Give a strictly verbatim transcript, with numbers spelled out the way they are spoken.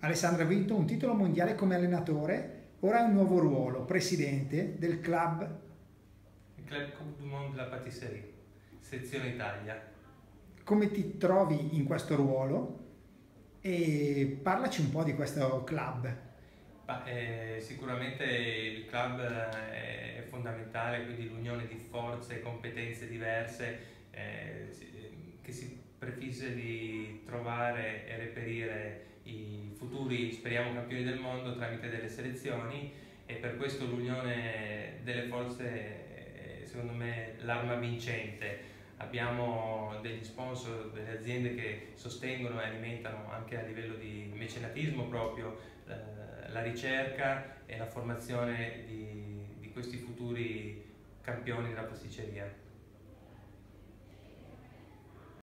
Alessandra ha vinto un titolo mondiale come allenatore, ora ha un nuovo ruolo, presidente del club. Il Club Coupe du Monde de la Pâtisserie, sezione Italia. Come ti trovi in questo ruolo? E parlaci un po' di questo club. Bah, eh, sicuramente il club eh, è fondamentale, quindi l'unione di forze e competenze diverse eh, si- che si prefissa di trovare e reperire i futuri, speriamo, campioni del mondo tramite delle selezioni, e per questo l'unione delle forze è, secondo me, l'arma vincente. Abbiamo degli sponsor, delle aziende che sostengono e alimentano anche a livello di mecenatismo proprio eh, la ricerca e la formazione di, di questi futuri campioni della pasticceria.